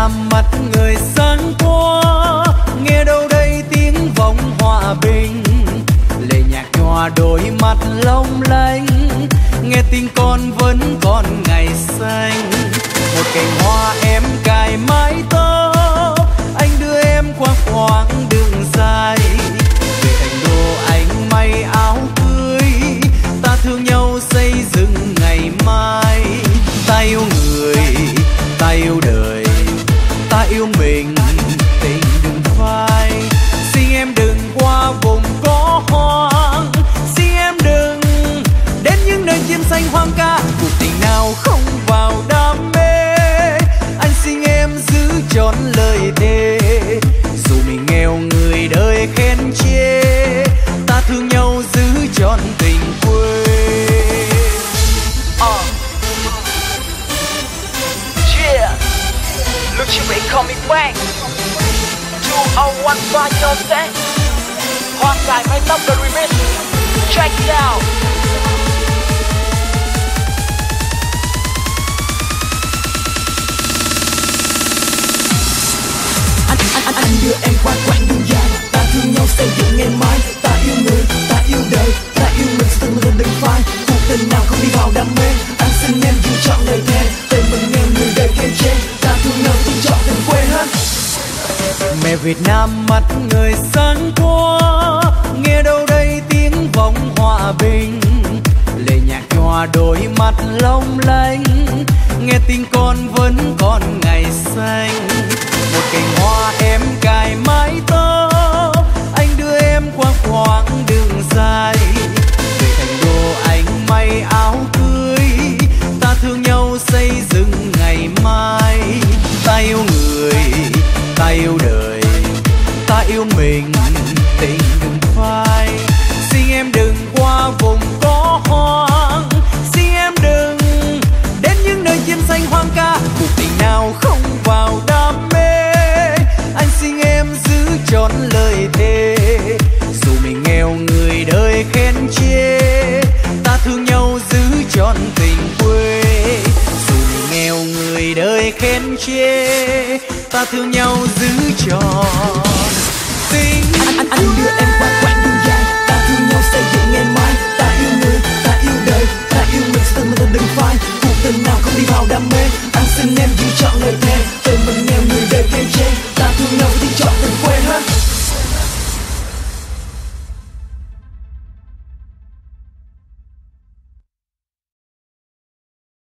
Nam mắt người sáng qua, nghe đâu đây tiếng vọng hòa bình. Lệ nhạc nhòa đôi mắt long lanh, nghe tiếng con vẫn còn ngày xanh. Một cành hoa em cài mái tóc, anh đưa em qua quãng đường dài. Về thành đô anh may áo cưới, ta thương nhau xây dựng ngày mai. Ta yêu người, ta yêu đời, ta yêu mình, tình đừng phai. Xin em đừng qua vùng có hoang, xin em đừng đến những nơi chim xanh hoang ca. Cuộc tình nào không vào đam mê, anh xin em giữ trọn lời thề. Dù mình nghèo người đời khen chê, ta thương nhau giữ trọn tình quê. Yeah, look you ain't coming back. 2015, you know what I'm saying? Hoang dài mái tóc the remix. Check it out. Anh đưa em qua quãng đường dài, ta thương nhau xây dựng ngày mai. Ta yêu người, ta yêu đời, ta yêu mình từng lần đừng phai. Cuộc tình nào không đi vào đam mê, anh xin em giữ trọn lời thề. Tình mình nghèo người đời khen chê, ta thương nhau tin trọn tình quê hết. Mẹ Việt Nam mắt người sáng qua, nghe đâu đây tiếng vọng hòa bình. Lệ nhạc nhòa đôi mắt long lanh, nghe tiếng con vẫn còn ngày xanh. Một cành hoa em cài mái tóc, anh đưa em qua quãng đường dài. Về thành đô anh may áo cưới, ta thương nhau xây dựng ngày mai. Ta yêu người, ta yêu đời, ta yêu mình, tình đừng phai. Xin em đừng qua vùng có hoang, xin em đừng đến những nơi chim xanh hoang ca. Cuộc tình nào không vào đam mê, anh xin em giữ trọn lời thề. Dù mình nghèo người đời khen chê, ta thương nhau giữ trọn tình quê. Dù mình nghèo người đời khen chê, ta thương nhau giữ trọn tình. Anh đưa em